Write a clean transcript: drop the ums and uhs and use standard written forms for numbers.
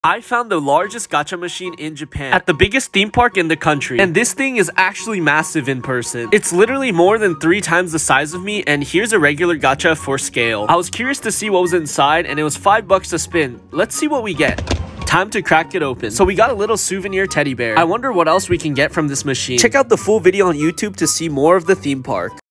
I found the largest gacha machine in Japan at the biggest theme park in the country, and this thing is actually massive in person. It's literally more than 3 times the size of me, and here's a regular gacha for scale. I was curious to see what was inside, and it was $5 to spin. Let's see what we get. Time to crack it open. So we got a little souvenir teddy bear. I wonder what else we can get from this machine. Check out the full video on YouTube to see more of the theme park.